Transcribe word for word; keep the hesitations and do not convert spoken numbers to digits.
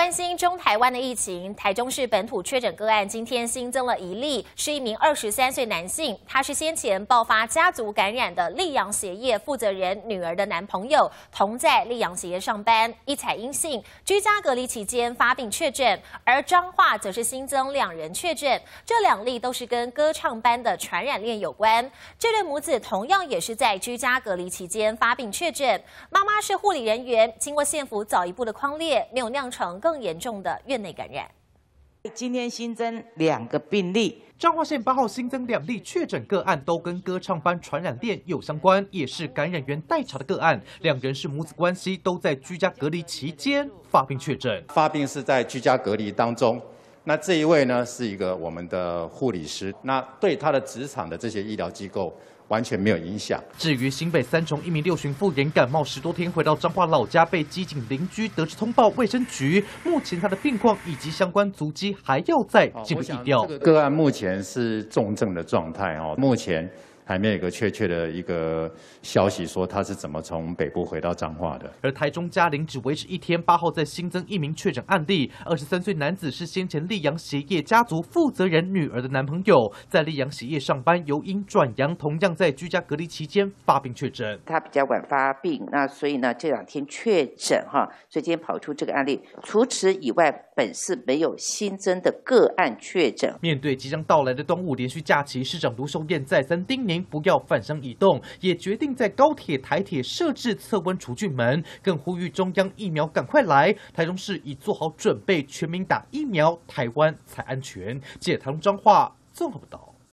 关心中台湾的疫情，台中市本土确诊个案今天新增了一例，是一名二十三岁男性，他是先前爆发家族感染的溧阳鞋业负责人女儿的男朋友，同在溧阳鞋业上班，一采阴性，居家隔离期间发病确诊。而彰化则是新增两人确诊，这两例都是跟歌唱班的传染链有关。这对母子同样也是在居家隔离期间发病确诊，妈妈是护理人员，经过县府早一步的匡列，没有酿成更严重的院内感染。 今天新增两个病例， 彰化县八号新增两例确诊个案，都跟歌唱班传染链有相关，也是感染源待查的个案。两人是母子关系，都在居家隔离期间发病确诊。 发病是在居家隔离当中。那这一位呢，是一个我们的护理师，那对他的职场的这些医疗机构完全没有影响。 至于新北三重一名六旬妇人感冒十多天，回到彰化老家，被机警邻居得知通报卫生局，目前他的病况以及相关足迹还要再进一步疫调。 这个个案目前是重症的状态哦，目前还没有一个确切的一个消息说他是怎么从北部回到彰化的。 而台中嘉陵只维持一天，八号再新增一名确诊案例，二十三岁男子是先前溧阳鞋业家族负责人女儿的男朋友，在溧阳鞋业上班，由因转阳，同样在居家隔离期间发病确诊。 他比较晚发病，那所以呢这两天确诊哈，所以今天跑出这个案例。除此以外，本市没有新增的个案确诊。 面对即将到来的端午连续假期，市长卢秀燕再三叮咛不要返乡移动，也决定在高铁、台铁设置测温除菌门，更呼吁中央疫苗赶快来。台中市已做好准备，全民打疫苗，台湾才安全。记者台中彰化综合报道。